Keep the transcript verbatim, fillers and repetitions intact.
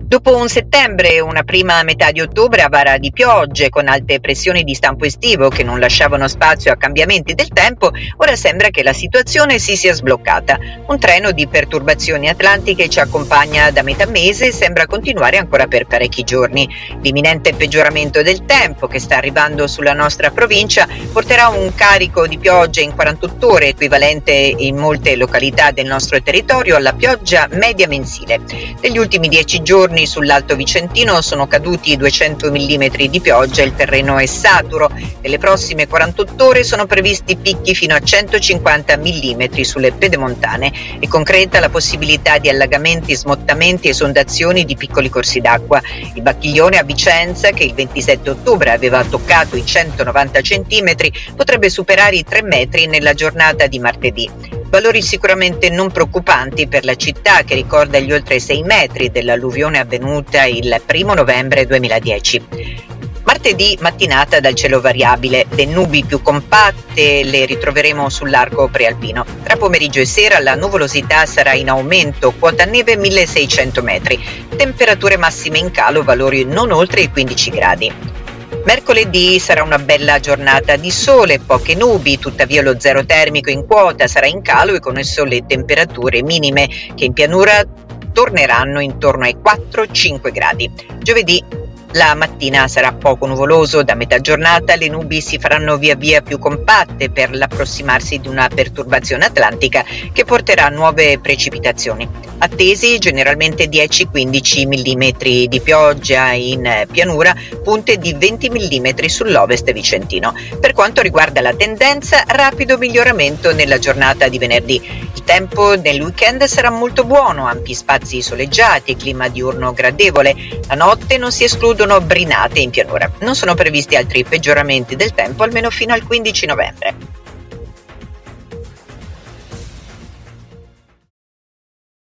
Dopo un settembre e una prima metà di ottobre avara di piogge con alte pressioni di stampo estivo che non lasciavano spazio a cambiamenti del tempo, ora sembra che la situazione si sia sbloccata. Un treno di perturbazioni atlantiche ci accompagna da metà mese e sembra continuare ancora per parecchi giorni. L'imminente peggioramento del tempo che sta arrivando sulla nostra provincia porterà un carico di piogge in quarantotto ore equivalente in molte località del nostro territorio alla pioggia media mensile. Negli ultimi dieci giorni sull'Alto Vicentino sono caduti duecento millimetri di pioggia e il terreno è saturo. Nelle prossime quarantotto ore sono previsti picchi fino a centocinquanta millimetri sulle pedemontane. È concreta la possibilità di allagamenti, smottamenti e esondazioni di piccoli corsi d'acqua. Il Bacchiglione a Vicenza, che il ventisette ottobre aveva toccato i centonovanta centimetri, potrebbe superare i tre metri nella giornata di martedì. Valori sicuramente non preoccupanti per la città, che ricorda gli oltre sei metri dell'alluvione avvenuta il primo novembre duemiladieci. Martedì mattinata dal cielo variabile, le nubi più compatte le ritroveremo sull'arco prealpino. Tra pomeriggio e sera la nuvolosità sarà in aumento, quota neve milleseicento metri, temperature massime in calo, valori non oltre i quindici gradi. Mercoledì sarà una bella giornata di sole, poche nubi, tuttavia lo zero termico in quota sarà in calo e con esso le temperature minime che in pianura torneranno intorno ai quattro cinque gradi. Giovedì la mattina sarà poco nuvoloso, da metà giornata le nubi si faranno via via più compatte per l'approssimarsi di una perturbazione atlantica che porterà nuove precipitazioni. Attesi generalmente dieci quindici millimetri di pioggia in pianura, punte di venti millimetri sull'ovest vicentino. Per quanto riguarda la tendenza, rapido miglioramento nella giornata di venerdì. Il tempo nel weekend sarà molto buono, ampi spazi soleggiati, clima diurno gradevole. La notte non si escludono brinate in pianura. Non sono previsti altri peggioramenti del tempo almeno fino al quindici novembre.